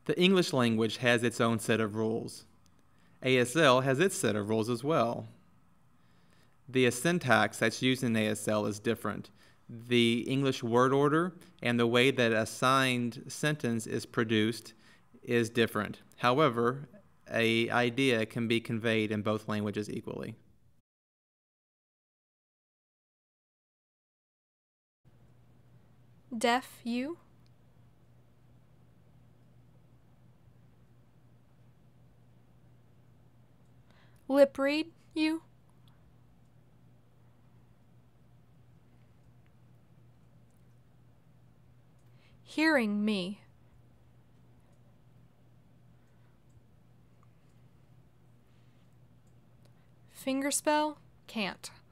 The English language has its own set of rules. ASL has its set of rules as well. The syntax that's used in ASL is different. The English word order and the way that a signed sentence is produced is different. However, an idea can be conveyed in both languages equally. Deaf you? Lip read you? Hearing me? Fingerspell? Can't.